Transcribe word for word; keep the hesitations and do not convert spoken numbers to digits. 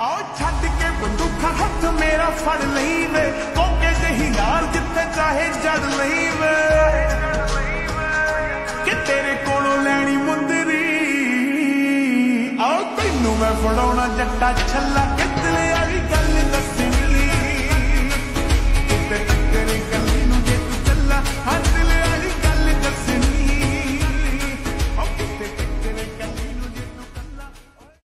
आओ छड़ के बंदूक हथ मेरा फड़ लई वे कोके जही यार जिथे चाहे जड़ लई वे कि तेरे कोलों लैनी मुंदरी आओ तैनू मैं फड़ाउणा जट्टा छल्ला कितने